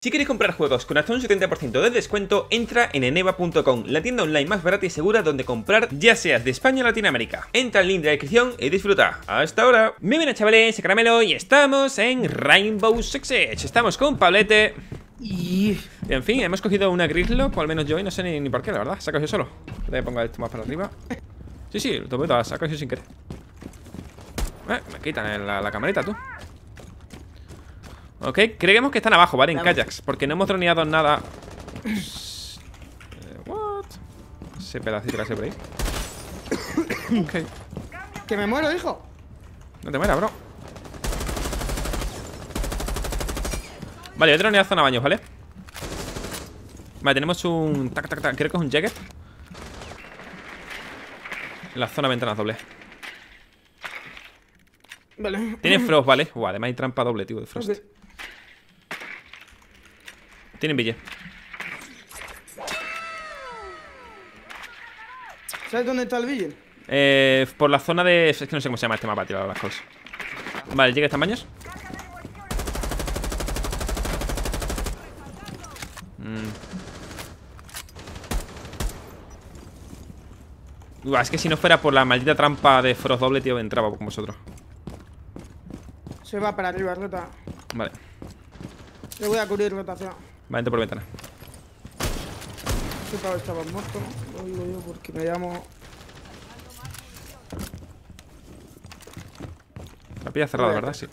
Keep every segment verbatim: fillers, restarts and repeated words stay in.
Si quieres comprar juegos con hasta un setenta por ciento de descuento, entra en eneba punto com, la tienda online más barata y segura donde comprar, ya seas de España o Latinoamérica. Entra al link de la descripción y disfruta. ¡Hasta ahora! Muy buenas, chavales, soy Caramelo y estamos en Rainbow Six Siege. Estamos con Pablete. Y en fin, hemos cogido una Grislock, o al menos yo, y no sé ni, ni por qué, la verdad. Se ha cogido solo. Voy a poner esto más para arriba. Sí, sí, lo tomé todas, se ha cogido sin querer. Eh, me quitan la, la camarita, tú. Ok, creemos que están abajo, ¿vale? En kayaks, porque no hemos droneado nada. eh, What? Ese pedacito que hace por ahí. Ok. Que me muero, hijo. No te mueras, bro. Vale, yo he droneado zona baños, ¿vale? Vale, tenemos un... Tac, tac, tac. Creo que es un Jäger. En la zona ventanas doble. Vale. Tiene Frost, ¿vale? Uah, además hay trampa doble, tío, de Frost. Okay. Tienen billete. ¿Sabes dónde está el Vigil? Eh, por la zona de... Es que no sé cómo se llama este mapa, tío, las cosas. Vale, llega tamaños. Mm. Uah, es que si no fuera por la maldita trampa de Frost doble, tío, entraba con vosotros. Se va para arriba, rota. Vale. Le voy a cubrir rotación. Vale, entra por ventana. Este pavo estaba muerto. Lo digo yo porque me llamo... La pilla cerrada, ¿verdad? Sí.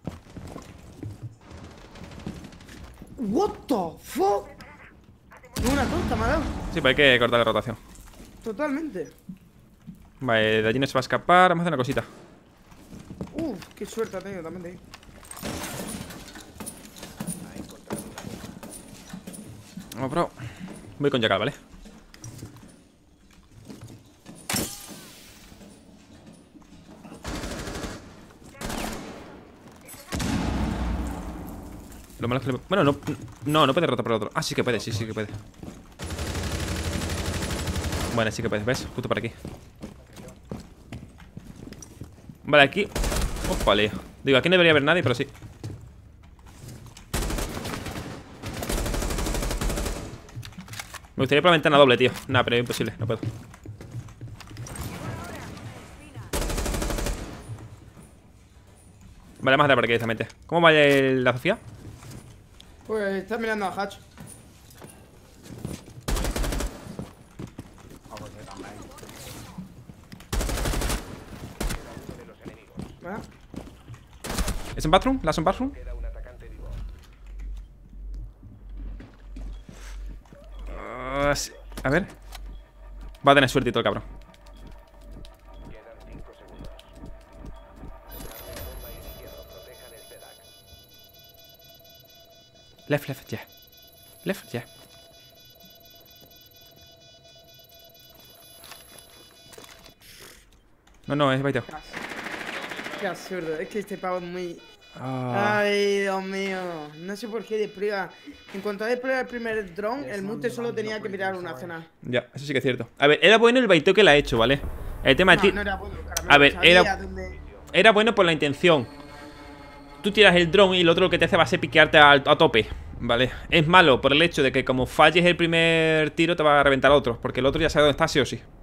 What the fuck. Una tonta me ha dado. Sí, pues hay que cortar la rotación. Totalmente. Vale, de allí no se va a escapar. Vamos a hacer una cosita. Uf, qué suerte ha tenido también de ahí. Vamos, bro. Voy con Jackal, ¿vale? Lo malo es que le... Bueno, no, no, no puede rotar por el otro. Ah, sí que puede, sí, sí que puede. Bueno, sí que puede, ¿ves? Justo por aquí. Vale, aquí. Opa, lío. Digo, aquí no debería haber nadie, pero sí. Me gustaría por la ventana doble, tío. Nah, pero es imposible, no puedo. Vale, vamos a dar por aquí directamente. ¿Cómo va el- la Sofía? Pues está mirando a Hatch. ¿Verdad? ¿Es en bathroom? ¿Las en bathroom? Uh, sí. A ver. Va a tener suerte y todo el cabrón. Left, left, yeah. Left, yeah. No, no, es baiteo. Qué absurdo. Es que este pavo es muy... Ah. Ay, Dios mío. No sé por qué despliega. En cuanto a desplegar el primer drone, el mute solo tenía que mirar una zona. Ya, eso sí que es cierto. A ver, era bueno el baiteo que le ha hecho, ¿vale? El tema No, de ti... no era bueno, Caramelo. A ver, Sabía era... dónde- Era bueno por la intención. Tú tiras el drone y lo otro lo que te hace va a ser piquearte a, a tope, ¿vale? Es malo por el hecho de que como falles el primer tiro te va a reventar otro, porque el otro ya sabe dónde está sí o sí.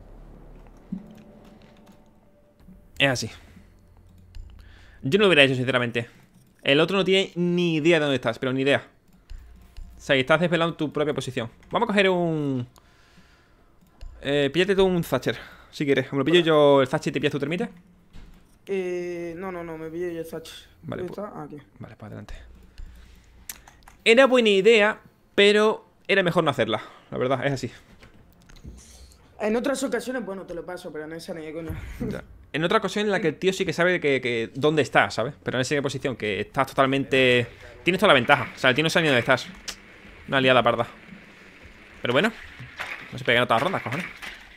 Es así. Yo no lo hubiera hecho, sinceramente. El otro no tiene ni idea de dónde estás, pero ni idea. O sea, y estás desvelando tu propia posición. Vamos a coger un... Eh, píllate tú un Thatcher, si quieres. Me lo pillo yo el Thatcher y te pillas tu termite. Eh, no, no, no, me pillé yo el Thatch. Vale, ¿Dónde pues- está? Ah, aquí. Vale, para adelante. Era buena idea, pero era mejor no hacerla. La verdad, es así. En otras ocasiones, bueno, te lo paso, pero en esa ni de coña. Ya. En otra ocasión en la que el tío sí que sabe que, que dónde estás, ¿sabes? Pero en esa posición que estás totalmente... Tienes toda la ventaja. O sea, el tío no sabe ni dónde estás. Una liada parda. Pero bueno, no se pegan todas las rondas, cojones.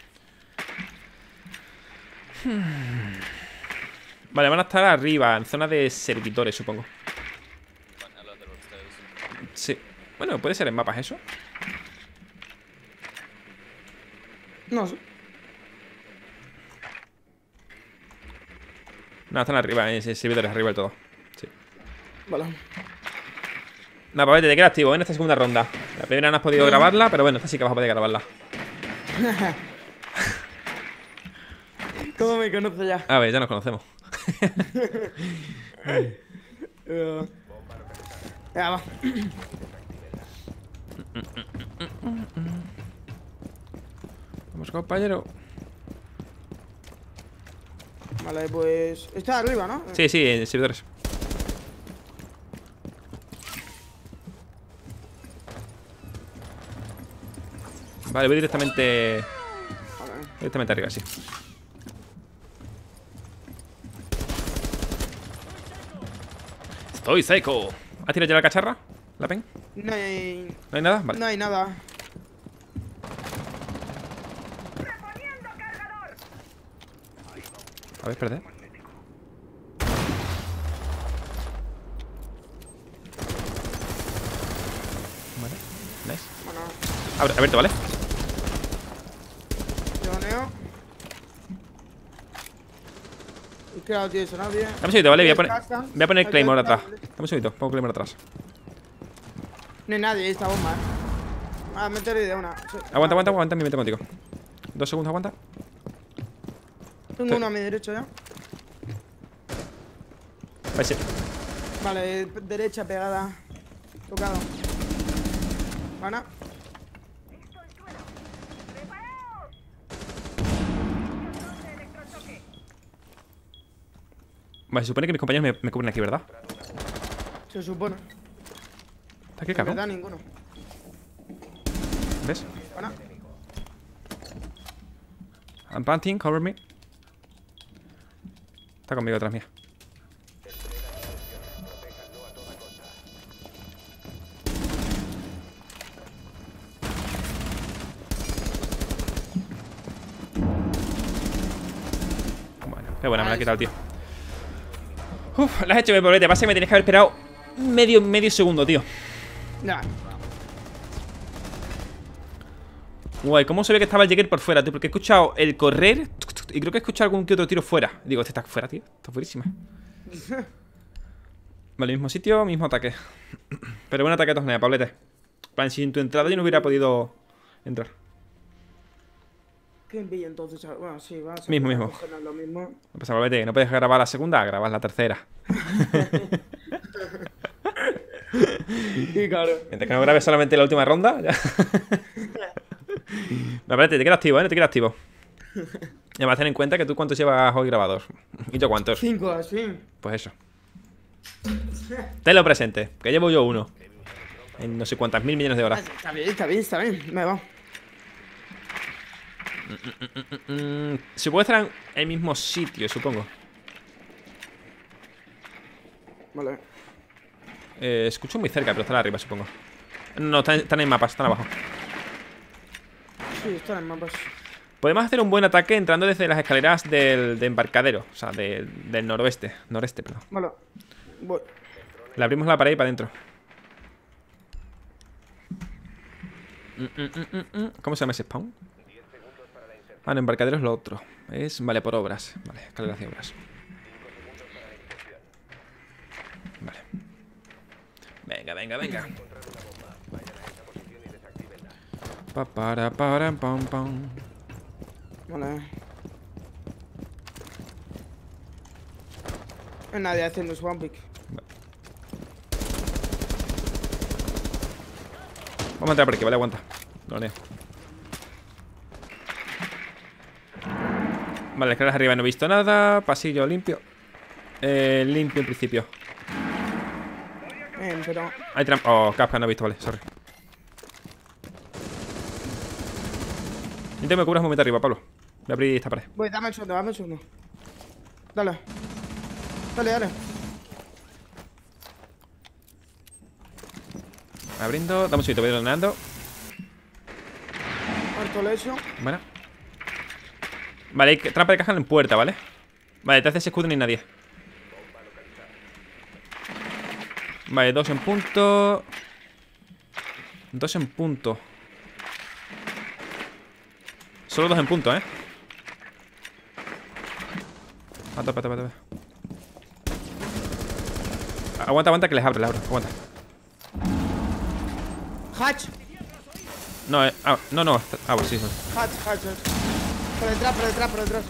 Hmm. Vale, van a estar arriba, en zona de servidores, supongo. Sí. Bueno, puede ser en mapas eso. No sé. No, están arriba, en servidores arriba y todo. Sí. Vale. No, Pavete, te queda activo en esta segunda ronda. La primera no has podido grabarla, pero bueno, esta sí que vas a poder grabarla. ¿Cómo me conoce ya? A ver, ya nos conocemos. uh, ya va. Vamos, compañero. Vale, pues... Está arriba, ¿no? Sí, sí, en servidores. Vale, voy directamente... Vale. Directamente arriba, sí. Estoy seco. ¿Has tirado ya la cacharra? ¿La pen? No hay... ¿No hay nada? Vale. No hay nada. A ver, espérate. Vale, nice. Bueno, Abre, abierto, ¿vale? leoneo. Y claro, tío, eso nadie. Dame un segundito, ¿vale? Voy a poner, voy a poner Claymore atrás. Dame un segundito, pongo Claymore atrás. No hay nadie, esta bomba, eh. Ah, meteré de una. Sí. Aguanta, aguanta, aguanta, me meto contigo. Dos segundos, aguanta. Tengo Sí. uno a mi derecha ya. Vale, sí. Vale, derecha pegada. Tocado. Van. Vale, se supone que mis compañeros me, me cubren aquí, ¿verdad? Se supone. ¿Está aquí, En cabrón? verdad, ninguno. ¿Ves? Van. I'm planting, cover me. Está conmigo detrás mía. Bueno, qué buena me la ha quitado el tío. Uf, la has hecho bien, pobrete. Pasa que me tienes que haber esperado medio, medio segundo, tío. Ya. Guay, ¿cómo se ve que estaba el Jäger por fuera, tío? Porque he escuchado el correr y creo que he escuchado algún que otro tiro fuera. Digo, este está fuera, tío. Está fuerísima. Vale, mismo sitio, mismo ataque. Pero buen ataque de todas maneras, Pablete. Plan, sin tu entrada yo no hubiera podido entrar. ¿Qué envidia entonces? Bueno, sí, va a ser Mismo, mismo. lo mismo. No pasa, Pablete, no puedes grabar la segunda, grabas la tercera. Sí, claro. Mientras que no grabes solamente la última ronda, ya. No, Pablete, te quedas activo, ¿eh? No te quedas activo. Y además ten en cuenta que tú cuántos llevas hoy grabados. ¿Y yo cuántos? Cinco, así. Pues eso. Tenlo presente, que llevo yo uno. En no sé cuántas mil millones de horas. Está bien, está bien, está bien. Me va. Mm, se puede estar en el mismo sitio, supongo. Vale. Eh, escucho muy cerca, pero están arriba, supongo. No, están, están en mapas, están abajo. Sí, están en mapas. Podemos hacer un buen ataque entrando desde las escaleras del de embarcadero. O sea, de, del noroeste. Noreste, perdón. Vale. Voy. Le abrimos la pared y para adentro. Mm, mm, mm, mm, mm. ¿Cómo se llama ese spawn? Ah, no, embarcadero es lo otro. Es, vale, por obras. Vale, escaleras de obras. Vale. Venga, venga, venga. Pa, para, para, pam, pam. Vale. No hay nadie haciendo su one pick. Vamos a entrar por aquí, vale, aguanta. Lo leo. Vale, escaleras arriba no he visto nada. Pasillo limpio. Eh, limpio en principio. Bien, pero... Hay trampa. Oh, Kafka no he visto, vale, sorry. Intento que me cubras un momento arriba, Pablo. Voy a abrir esta pared. Voy, dame el segundo, dame el segundo. Dale. Dale, dale. Abriendo. Dame un segundo, voy ordenando. Harto lecho. Bueno. Vale, hay que- trampa de caja en puerta, ¿vale? Vale, te haces escudo ni nadie. Vale, dos en punto. Dos en punto. Solo dos en punto, ¿eh? A tope, a tope, a tope. Aguanta, aguanta que les abro, les abro. Aguanta. Hatch. No, eh, ah, no, no. Ah, pues sí, sí. Hatch, hatch, hatch. Por detrás, por detrás, por detrás.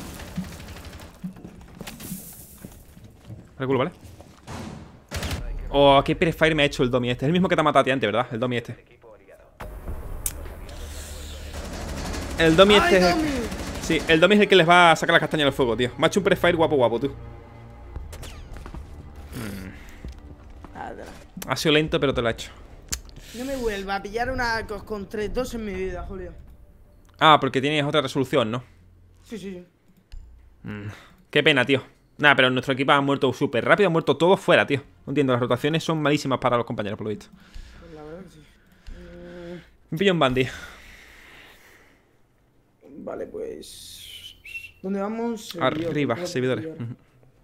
Reculo, ¿vale? Oh, qué prefire me ha hecho el Domi este. Es el mismo que te ha matado a ti antes, ¿verdad? El Domi este. El Domi este es el... Sí, el Domi es el que les va a sacar la castaña del fuego, tío. Me ha hecho un prefire guapo, guapo, tú. Mm. Ha sido lento, pero te lo ha hecho. No me vuelva a pillar una con tres dos en mi vida, Julio. Ah, porque tienes otra resolución, ¿no? Sí, sí, sí. Mm. Qué pena, tío. Nada, pero nuestro equipo ha muerto súper rápido. Han muerto todos fuera, tío. No entiendo, las rotaciones son malísimas para los compañeros, por lo visto. Pues la verdad que sí. eh... Me pillo un bandy. Vale, pues... ¿Dónde vamos? Arriba, servidores. Uh-huh.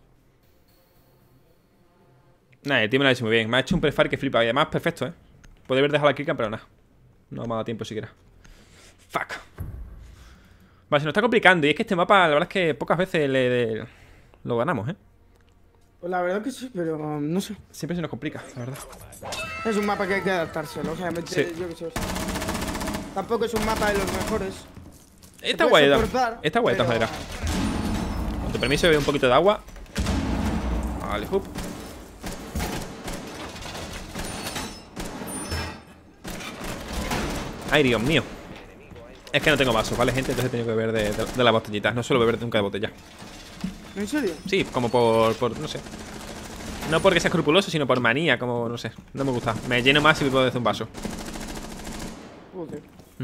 Nada, el tío me lo ha hecho muy bien. Me ha hecho un prefire que flipa. Y además, perfecto, ¿eh? Puede haber dejado la killcam, pero nada. No me ha dado tiempo siquiera. Fuck. Vale, se nos está complicando. Y es que este mapa, la verdad es que pocas veces le, le, lo ganamos, ¿eh? Pues la verdad que sí, pero um, no sé. Siempre se nos complica, la verdad. Es un mapa que hay que adaptárselo. O sea, me, Sí. yo que sé. Tampoco es un mapa de los mejores. Está guay, está guay de todas maneras. Con tu permiso, bebe un poquito de agua. Vale, hup. Ay, Dios mío. Es que no tengo vasos, ¿vale, gente? Entonces he tenido que beber de, de, de las botellitas. No suelo beber nunca de botella. ¿En serio? Sí, como por, por, no sé. No porque sea escrupuloso, sino por manía, como, no sé. No me gusta. Me lleno más si me puedo desde un vaso. Joder.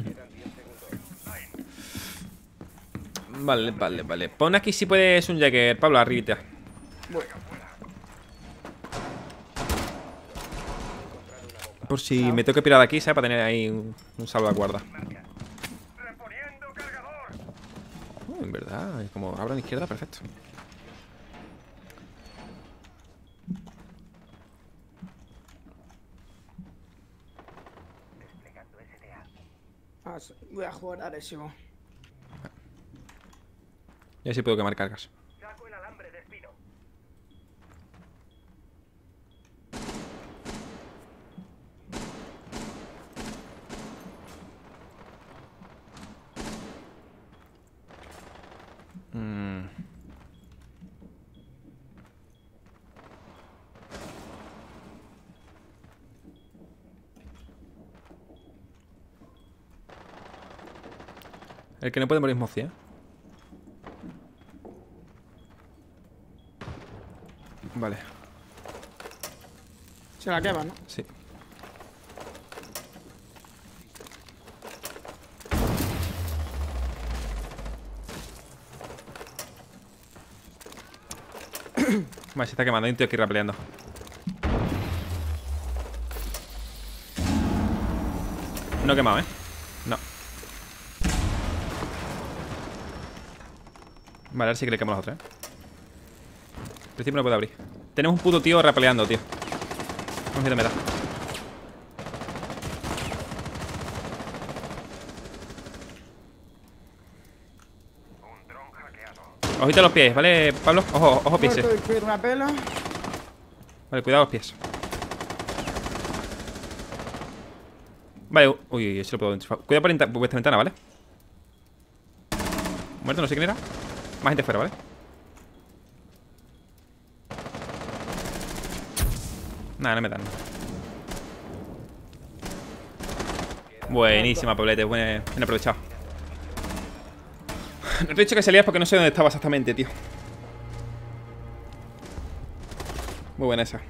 Vale, vale, vale. Pon aquí si puedes un Jagger, Pablo, arribita. Bueno. Por si me tengo que pirar de aquí, ¿sabes? Para tener ahí un, un salvaguarda. Oh, en verdad, como abro a la izquierda, perfecto. Ah, voy a jugar agresivo. Ya sí puedo quemar cargas. Saco el alambre de espino. Mm. El que no puede morir es Mozi, ¿eh? Vale. Se la quema, ¿no? Sí. Vale, se está quemando. Hay un tío aquí rapeleando. No he quemado, ¿eh? No. Vale, ahora sí que le quemo a los otros, ¿eh? En principio no puedo abrir. Tenemos un puto tío rapeleando, tío. Vamos a ir de meta. Ojito a los pies, ¿vale, Pablo? Ojo, ojo pies. eh. Vale, cuidado los pies. Vale, uy, uy, eso lo puedo enchufar. Cuidado por vuestra ventana, ¿vale? Muerto, no sé quién era. Más gente fuera, ¿vale? Nada, no me dan. Buenísima, Pablete, buen, bien aprovechado. No te he dicho que salías porque no sé dónde estaba exactamente, tío. Muy buena esa.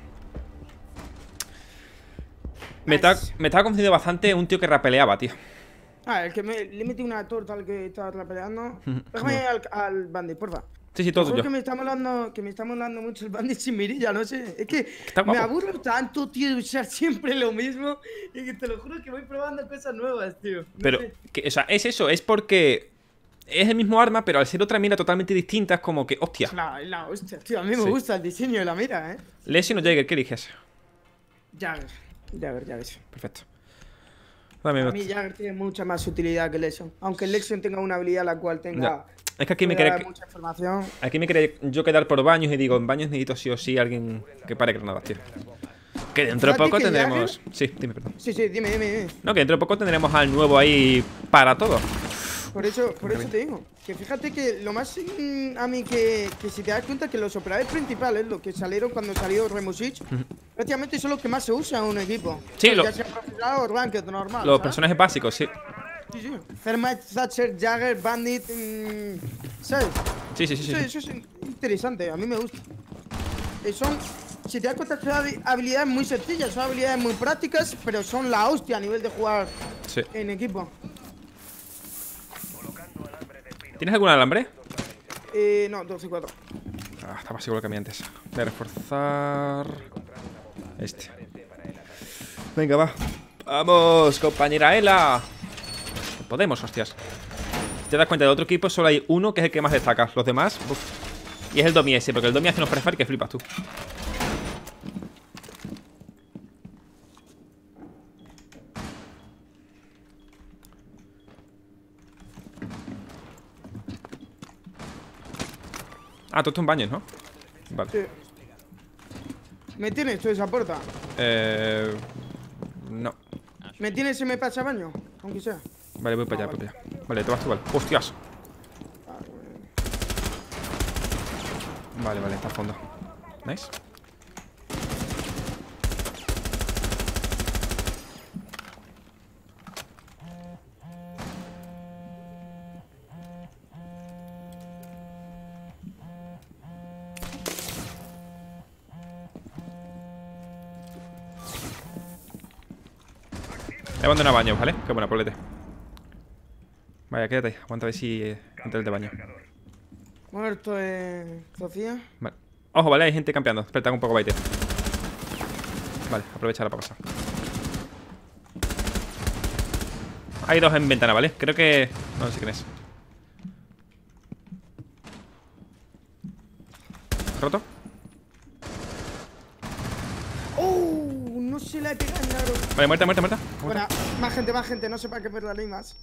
Me estaba, me estaba confundiendo bastante un tío que rapeleaba, tío. Ah, el que me, le metí una torta al que estaba rapeleando. Déjame al, al bandit, porfa. Sí, sí, todo yo. yo. Que me está molando, que me está molando mucho el bandit sin mirilla, no sé. Es que Está me guapo. aburro tanto, tío, de usar siempre lo mismo. Y que te lo juro que voy probando cosas nuevas, tío. No Pero, sé. que, o sea, es eso, es porque es el mismo arma, pero al ser otra mira totalmente distinta, es como que, hostia. La, la hostia, tío, a mí me Sí. gusta el diseño de la mira, eh. Lesion o Jagger, ¿qué eliges? Jagger. Jagger, Jagger. Perfecto. Dame, A mí Jagger tiene mucha más utilidad que Lesion. Aunque Lesion tenga una habilidad la cual tenga. Ya. Es que aquí me pueda quería, dar mucha información. aquí me quería yo quedar por baños y digo, en baños necesito sí o sí alguien que pare granadas, tío. Que dentro de Fíjate poco que tendremos... Jagger- Sí, dime, perdón. Sí, sí, dime, dime, dime. No, que dentro de poco tendremos al nuevo ahí para todo. Por eso, por eso te digo. Que fíjate que lo más mm, a mí que, que si te das cuenta que los operadores principales, los que salieron cuando salió Rainbow Six, prácticamente son los que más se usan en un equipo. Sí, ya lo- sea profesional o ranked normal. Los ¿sabes? personajes básicos, sí. Sí, sí. Thermite, Thatcher, Jagger, Bandit. mm, ¿Sabes? Sí, sí, sí, sí. Eso, sí. eso es interesante, a mí me gusta. Eh, son, si te das cuenta, son habi- habilidades muy sencillas, son habilidades muy prácticas, pero son la hostia a nivel de jugar Sí. en equipo. ¿Tienes algún alambre? Eh, no, doce y cuatro. Ah, estaba seguro que a mí antes. Voy a reforzar... Este. Venga, va. Vamos, compañera Ela. Podemos, hostias. Te das cuenta, de otro equipo solo hay uno que es el que más destaca. Los demás, uf. Y es el Domi ese, porque el Domi hace unos prefire que flipas tú. Ah, tú estás en baños, ¿no? Vale. Sí. ¿Me tienes tú esa puerta? Eh... No. ¿Me tienes si me pasa baño? Aunque sea. Vale, voy para allá, voy para allá. Vale, te vas tú, vale. ¡Hostias! Vale, vale, está a fondo. Nice. He abandonado baños, ¿vale? Qué buena, polete. Vaya, quédate ahí. Aguanta a ver si eh, entra el de baño. Muerto, eh. Sofía. Vale. Ojo, vale, hay gente campeando. Espera, un poco baite. Vale, aprovecha para pasar. Hay dos en ventana, ¿vale? Creo que... No sé quién es. ¿Roto? ¡Oh! No se la he pegado en aro. Vale, muerta, muerta, muerta. Bueno, más gente, más gente. No sé para qué perder ni más.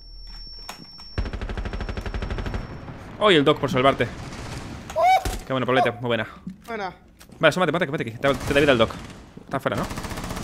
Oh, y el doc por salvarte. Qué bueno, polete, muy buena. Bueno. Vale, asómate, mate, que mate aquí. Te, te da vida el doc. Está afuera, ¿no?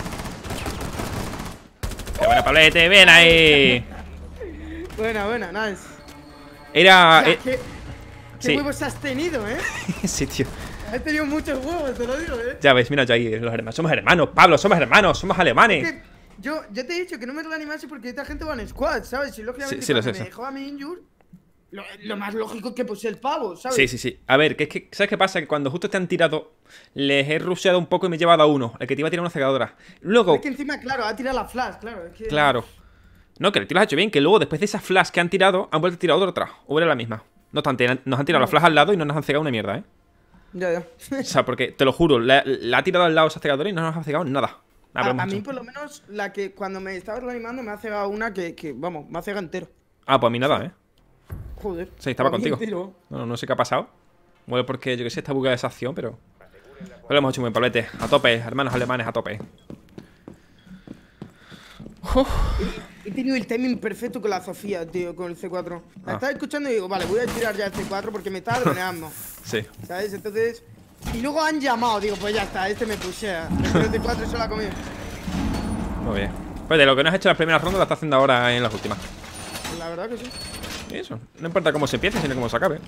Qué buena, Pablete, ven ahí. Buena, buena, nice. Era... Ya, eh, ¿Qué, qué sí. huevos has tenido, eh? Sí, tío. Has tenido muchos huevos, te lo digo, eh. Ya ves, mira yo ahí los hermanos. Somos hermanos, Pablo, somos hermanos, somos alemanes. Que yo, yo te he dicho que no me reanimase porque esta gente va en squad, ¿sabes? Y lógicamente Sí, sí, lo cuando sé, me sí. dejó a mi injure, lo, lo más lógico es que puse el pavo, ¿sabes? Sí, sí, sí. A ver, que es que, ¿sabes qué pasa? Que cuando justo te han tirado, les he rusheado un poco y me he llevado a uno. El que te iba a tirar una cegadora. Luego, Es que encima, claro, ha tirado la flash, claro. Es que... claro. No, que el tío lo has hecho bien, que luego después de esas flash que han tirado, han vuelto a tirar otra atrás. O era la misma. No obstante, nos han tirado la flash al lado y no nos han cegado una mierda, ¿eh? Ya, ya. O sea, porque, te lo juro, la, la ha tirado al lado esa cegadora y no nos ha cegado nada. Nada, A, pero a mí, mucho. por lo menos, la que cuando me estaba reanimando me ha cegado una que, que, vamos, me ha cegado entero. Ah, pues a mí nada, ¿eh? Joder. Sí, estaba a mí contigo. entero. No, no sé qué ha pasado. Bueno, porque yo que sé, está bugueada esa acción, pero... Pero lo hemos hecho muy bien, Pablete. A tope, hermanos alemanes, a tope. Uf. He tenido el timing perfecto con la Sofía, tío, con el C cuatro. La Ah. estaba escuchando y digo, vale, voy a tirar ya el C cuatro porque me estaba droneando. Sí. ¿Sabes? Entonces... Y luego han llamado, digo, pues ya está, este me pusea. El C cuatro se lo ha comido. Muy bien. Pues de lo que no has hecho en las primeras rondas, lo está haciendo ahora en las últimas. La verdad que sí. Y eso. No importa cómo se empiece, sino cómo se acabe.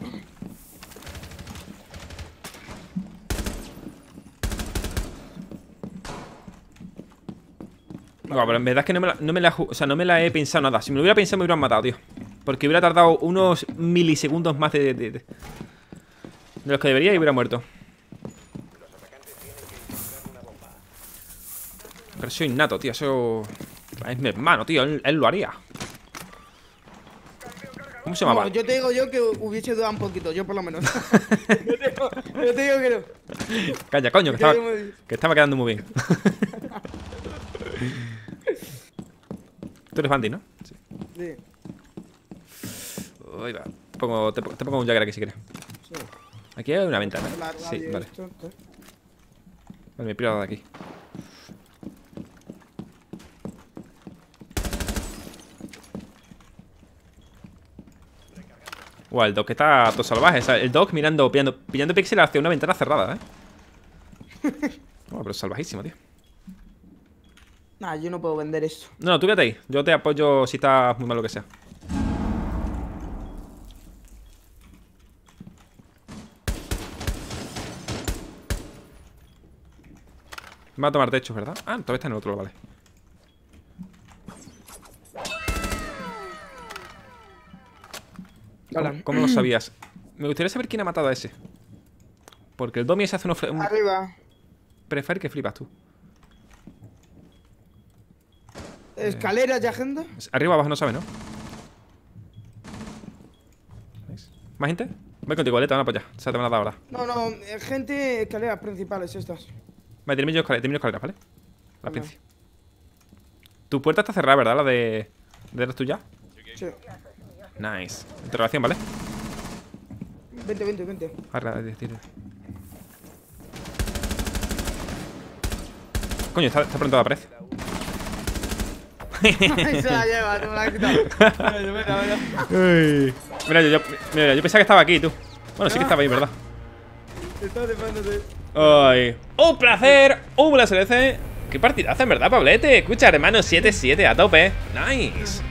No, pero en verdad es que no me la, no me la, o sea, no me la he pensado nada. Si me lo hubiera pensado me hubieran matado, tío. Porque hubiera tardado unos milisegundos más de, de, de, de los que debería y hubiera muerto. Pero soy innato, tío. Eso es mi hermano, tío. Él, él lo haría. ¿Cómo se llamaba? No, yo te digo yo que hubiese dudado un poquito, yo por lo menos. yo, te digo, yo te digo que no. Calla, coño, que Yo estaba, digo muy- que estaba quedando muy bien. Tú eres Bandy, ¿no? Sí. Sí, Ahí va. Te pongo, te, te pongo un Jagger aquí si quieres. sí. Aquí hay una ventana. La Sí, radio, vale. esto, esto. Vale, me piro de aquí. Guau, el Doc está todo salvaje. O sea, el Doc mirando, pillando, pillando píxeles hacia una ventana cerrada, ¿eh? Oh, pero es salvajísimo, tío. Nah, yo no puedo vender esto. No, no, tú quédate ahí. Yo te apoyo si estás muy mal lo que sea. Va a tomar techos, ¿verdad? Ah, todavía está en el otro, vale. ¿Cómo, cómo lo sabías? Me gustaría saber quién ha matado a ese. Porque el Domi se hace unos... Un... Arriba. Prefer que flipas tú. Escaleras y agenda. Arriba abajo no sabe, ¿no? ¿Más gente? Voy contigo, ¿vale? Te van a apoyar. O sea, te van a dar ahora. No, no, eh, gente, escaleras principales estas. Vale, termino escaleras, termino escaleras, ¿vale? La pinci. Tu puerta está cerrada, ¿verdad? La de... ¿De las tuyas? Sí. Nice. Interrogación, ¿vale? Vente, vente, vente. Arra, tira. Coño, está, está pronto la pared. Ahí se la lleva, tú me la has quitado. Mira, mira, mira. Mira, yo, yo, mira, yo pensaba que estaba aquí, tú. Bueno, sí que estaba ahí, ¿verdad? Está defendiéndose. Ay. Un placer, un placer. Qué partidazo, en verdad, Pablete. Escucha, hermano, siete siete a tope. Nice.